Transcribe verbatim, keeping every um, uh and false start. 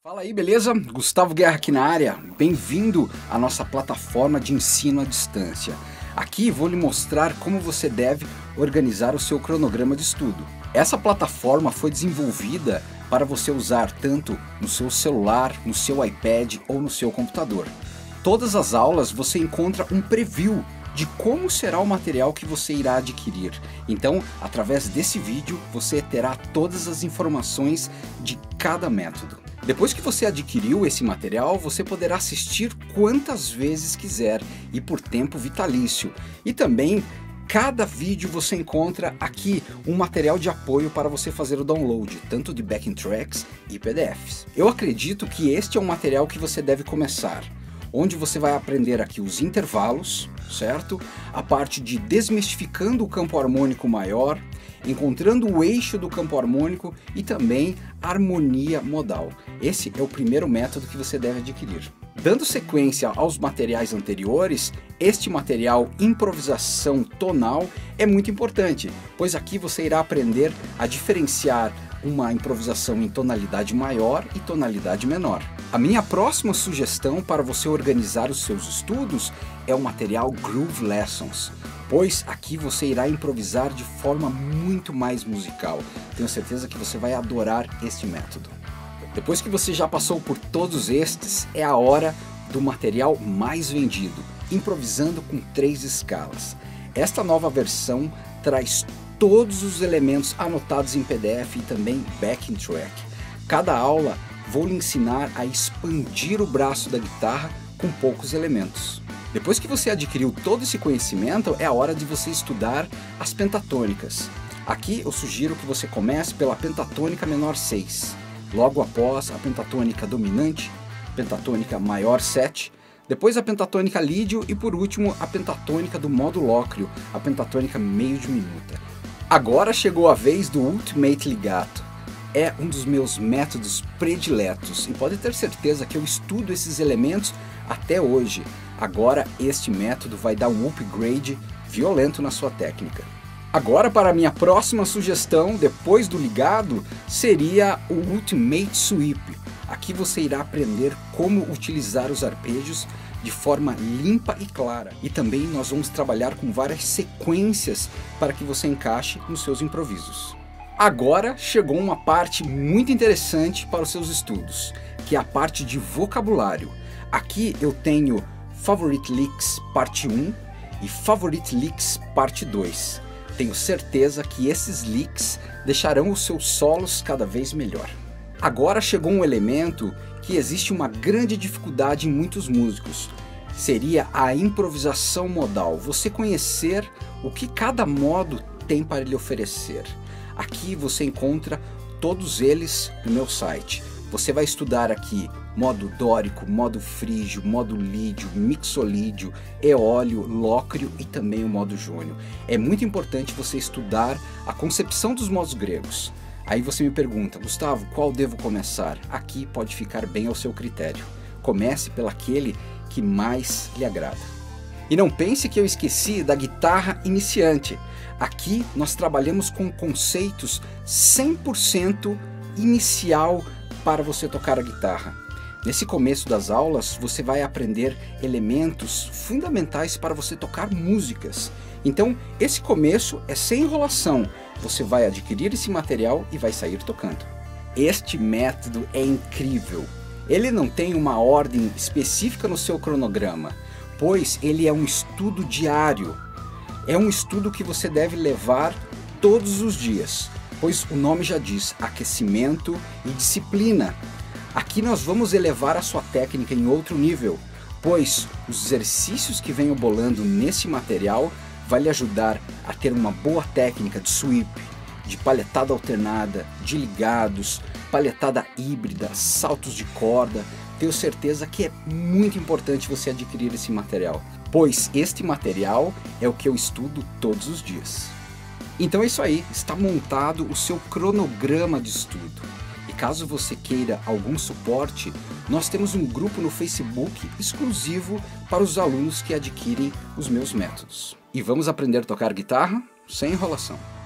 Fala aí, beleza? Gustavo Guerra aqui na área. Bem-vindo à nossa plataforma de ensino à distância. Aqui vou lhe mostrar como você deve organizar o seu cronograma de estudo. Essa plataforma foi desenvolvida para você usar tanto no seu celular, no seu iPad ou no seu computador. Todas as aulas você encontra um preview de como será o material que você irá adquirir. Então, através desse vídeo, você terá todas as informações de cada método. Depois que você adquiriu esse material, você poderá assistir quantas vezes quiser e por tempo vitalício. E também, cada vídeo você encontra aqui um material de apoio para você fazer o download, tanto de backing tracks e P D Fs. Eu acredito que este é um material que você deve começar, onde você vai aprender aqui os intervalos, certo? A parte de desmistificando o campo harmônico maior, encontrando o eixo do campo harmônico e também harmonia modal. Esse é o primeiro método que você deve adquirir. Dando sequência aos materiais anteriores, este material improvisação tonal é muito importante, pois aqui você irá aprender a diferenciar uma improvisação em tonalidade maior e tonalidade menor. A minha próxima sugestão para você organizar os seus estudos é o material Groove Lessons, pois aqui você irá improvisar de forma muito mais musical. Tenho certeza que você vai adorar este método. Depois que você já passou por todos estes, é a hora do material mais vendido, improvisando com três escalas. Esta nova versão traz todos os elementos anotados em P D F e também backing track. Cada aula vou lhe ensinar a expandir o braço da guitarra com poucos elementos. Depois que você adquiriu todo esse conhecimento, é a hora de você estudar as pentatônicas. Aqui eu sugiro que você comece pela pentatônica menor seis, logo após a pentatônica dominante, pentatônica maior sete, depois a pentatônica lídio e por último a pentatônica do modo lócreo, a pentatônica meio diminuta. Agora chegou a vez do Ultimate Legato. É um dos meus métodos prediletos e pode ter certeza que eu estudo esses elementos até hoje. Agora este método vai dar um upgrade violento na sua técnica. Agora, para a minha próxima sugestão, depois do ligado, seria o Ultimate Sweep. Aqui você irá aprender como utilizar os arpejos de forma limpa e clara. E também nós vamos trabalhar com várias sequências para que você encaixe nos seus improvisos. Agora chegou uma parte muito interessante para os seus estudos, que é a parte de vocabulário. Aqui eu tenho Favorite Licks parte um e Favorite Licks parte dois. Tenho certeza que esses licks deixarão os seus solos cada vez melhor. Agora chegou um elemento que existe uma grande dificuldade em muitos músicos. Seria a improvisação modal, você conhecer o que cada modo tem para lhe oferecer. Aqui você encontra todos eles no meu site. Você vai estudar aqui modo dórico, modo frígio, modo lídio, mixolídio, eólio, lócreo e também o modo jônio. É muito importante você estudar a concepção dos modos gregos. Aí você me pergunta, Gustavo, qual devo começar? Aqui pode ficar bem ao seu critério. Comece pelaquele que mais lhe agrada. E não pense que eu esqueci da guitarra iniciante. Aqui nós trabalhamos com conceitos cem por cento inicial para você tocar a guitarra. Nesse começo das aulas você vai aprender elementos fundamentais para você tocar músicas. Então esse começo é sem enrolação. Você vai adquirir esse material e vai sair tocando. Este método é incrível. Ele não tem uma ordem específica no seu cronograma, pois ele é um estudo diário. É um estudo que você deve levar todos os dias, pois o nome já diz, aquecimento e disciplina. Aqui nós vamos elevar a sua técnica em outro nível, pois os exercícios que venho bolando nesse material vai lhe ajudar a ter uma boa técnica de sweep, de palhetada alternada, de ligados, palhetada híbrida, saltos de corda. Tenho certeza que é muito importante você adquirir esse material, pois este material é o que eu estudo todos os dias. Então é isso aí, está montado o seu cronograma de estudo. E caso você queira algum suporte, nós temos um grupo no Facebook exclusivo para os alunos que adquirem os meus métodos. E vamos aprender a tocar guitarra sem enrolação.